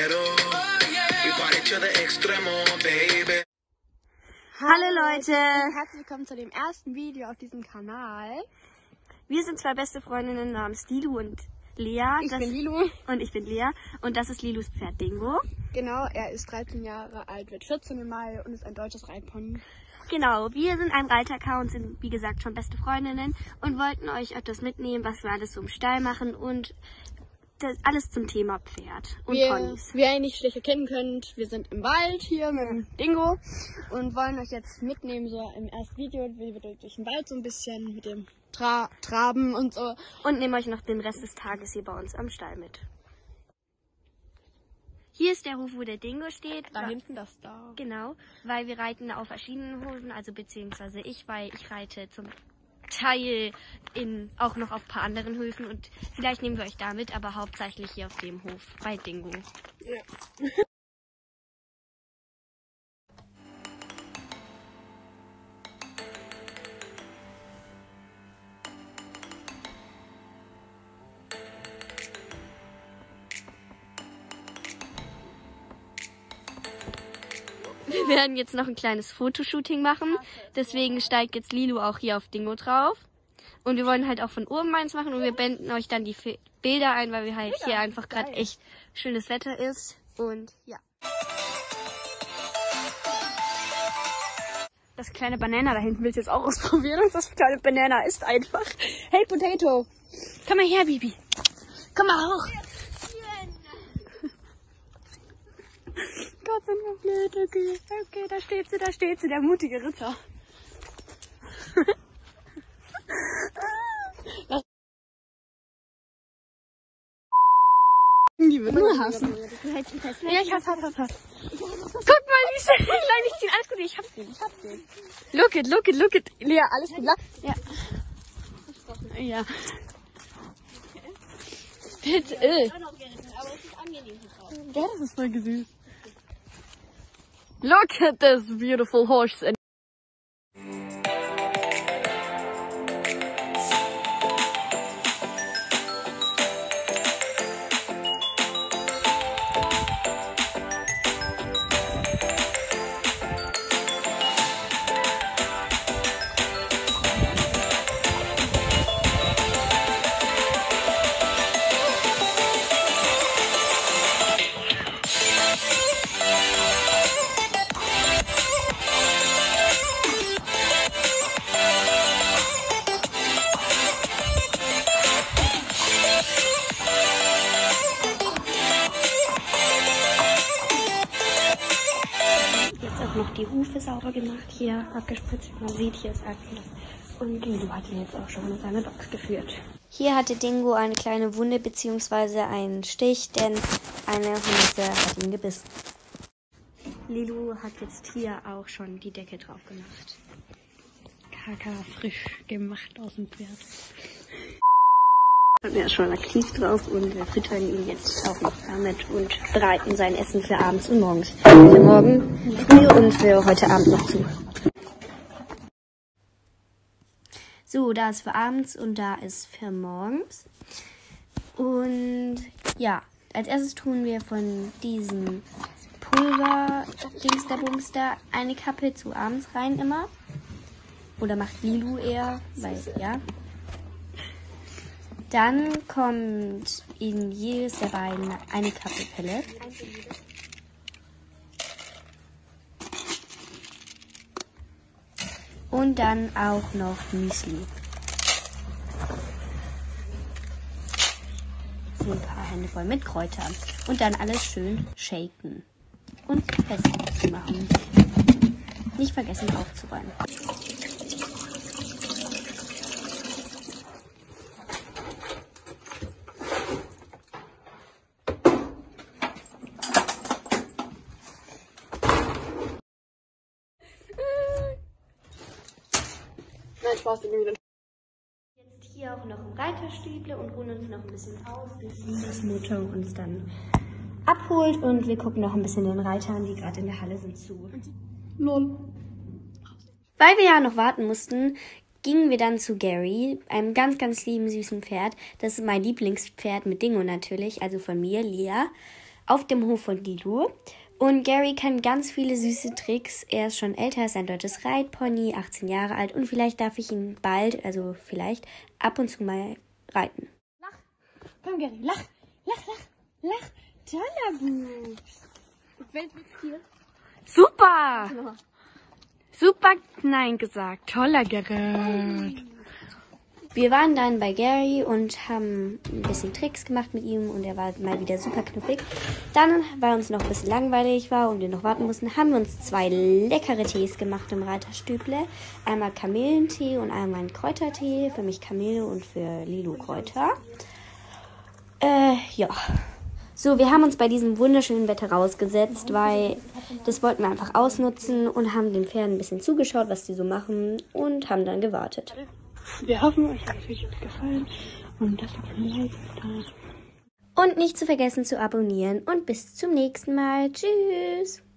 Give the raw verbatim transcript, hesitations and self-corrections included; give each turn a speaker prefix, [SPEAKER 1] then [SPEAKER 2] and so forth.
[SPEAKER 1] Hallo Leute!
[SPEAKER 2] Herzlich willkommen zu dem ersten Video auf diesem Kanal.
[SPEAKER 1] Wir sind zwei beste Freundinnen namens Lilu und Lea.
[SPEAKER 2] Ich
[SPEAKER 1] das,
[SPEAKER 2] bin Lilu.
[SPEAKER 1] Und ich bin Lea. Und das ist Lilus Pferd Dingo.
[SPEAKER 2] Genau, er ist dreizehn Jahre alt, wird vierzehn im Mai und ist ein deutsches Reitpony.
[SPEAKER 1] Genau, wir sind ein Reiter-K und sind, wie gesagt, schon beste Freundinnen und wollten euch etwas mitnehmen, was wir alles so im Stall machen und das alles zum Thema Pferd und
[SPEAKER 2] wir,
[SPEAKER 1] Ponys.
[SPEAKER 2] Wie ihr nicht schlecht erkennen könnt, wir sind im Wald hier mit dem Dingo und wollen euch jetzt mitnehmen, so im ersten Video, wie wir durch den Wald so ein bisschen mit dem Tra Traben und so.
[SPEAKER 1] Und nehmen euch noch den Rest des Tages hier bei uns am Stall mit. Hier ist der Hof, wo der Dingo steht.
[SPEAKER 2] Da hinten das da.
[SPEAKER 1] Genau, weil wir reiten auf verschiedenen Hofen, also beziehungsweise ich, weil ich reite zum Teil in, auch noch auf ein paar anderen Höfen und vielleicht nehmen wir euch da mit, aber hauptsächlich hier auf dem Hof bei Dingo.
[SPEAKER 2] Ja.
[SPEAKER 1] Wir werden jetzt noch ein kleines Fotoshooting machen, deswegen steigt jetzt Lilu auch hier auf Dingo drauf. Und wir wollen halt auch von oben eins machen und wir blenden euch dann die Bilder ein, weil wir halt hier einfach gerade echt schönes Wetter ist. Und ja.
[SPEAKER 2] Das kleine Banana da hinten willst du jetzt auch ausprobieren und das kleine Banana ist einfach. Hey Potato, komm mal her, Bibi. Komm mal hoch. Gott, sind wir blöd, okay. Okay, da steht sie, da steht sie, der mutige Ritter. Die würden nur hassen. Ja, ich hasse, hasse, hasse. Guck mal, wie schön. Nein, ich zieh alles gut. Ich hab den, ich hab den. Look it, look it, look it. Lea, alles gut. Ja. Ja. Bitte. Ja, das ist voll süß. Look at this beautiful horse. And
[SPEAKER 1] noch die Hufe sauber gemacht, hier abgespritzt. Man sieht, hier ist alles. Und Lilu hat ihn jetzt auch schon in seine Box geführt. Hier hatte Dingo eine kleine Wunde bzw. einen Stich, denn eine Hunde hat ihn gebissen. Lilu hat jetzt hier auch schon die Decke drauf gemacht. Kaka frisch gemacht aus dem Pferd. Er ist schon aktiv drauf und wir füttern ihn jetzt auch noch damit und bereiten sein Essen für abends und morgens. Für morgen früh und für heute Abend noch zu. So, da ist für abends und da ist für morgens. Und ja, als erstes tun wir von diesem Pulver-Dingster-Bumster eine Kappe zu abends rein immer. Oder macht Lilu eher, weil ja. Dann kommt in jedes der beiden eine Kappe Pellet. Und dann auch noch Müsli. So ein paar Hände voll mit Kräutern. Und dann alles schön shaken. Und fest zu machen. Nicht vergessen aufzuräumen.
[SPEAKER 2] Nein, Spaß, den wieder.
[SPEAKER 1] Jetzt hier auch noch im Reiterstüble und ruhen uns noch ein bisschen aus, bis Linas Mutter uns dann abholt und wir gucken noch ein bisschen den Reitern, die gerade in der Halle sind, zu.
[SPEAKER 2] Lol.
[SPEAKER 1] Weil wir ja noch warten mussten, gingen wir dann zu Gary, einem ganz, ganz lieben, süßen Pferd. Das ist mein Lieblingspferd mit Dingo natürlich, also von mir, Lea. auf dem Hof von Lilo. Und Gary kann ganz viele süße Tricks. Er ist schon älter, ist ein deutsches Reitpony, achtzehn Jahre alt. Und vielleicht darf ich ihn bald, also vielleicht, ab und zu mal reiten.
[SPEAKER 2] Lach. Komm, Gary, lach. Lach, lach, lach. Toller Bubs. Weltwitz Super. Super Nein gesagt. Toller Gerät.
[SPEAKER 1] Wir waren dann bei Gary und haben ein bisschen Tricks gemacht mit ihm und er war mal wieder super knuffig. Dann, weil uns noch ein bisschen langweilig war und wir noch warten mussten, haben wir uns zwei leckere Tees gemacht im Reiterstüble. Einmal Kamillentee und einmal einen Kräutertee. Für mich Kamille und für Lilo Kräuter. Äh, ja. So, wir haben uns bei diesem wunderschönen Wetter rausgesetzt, weil das wollten wir einfach ausnutzen und haben den Pferden ein bisschen zugeschaut, was die so machen und haben dann gewartet.
[SPEAKER 2] Wir hoffen, euch hat das Video gefallen und lasst ein Like da.
[SPEAKER 1] Und nicht zu vergessen zu abonnieren und bis zum nächsten Mal. Tschüss!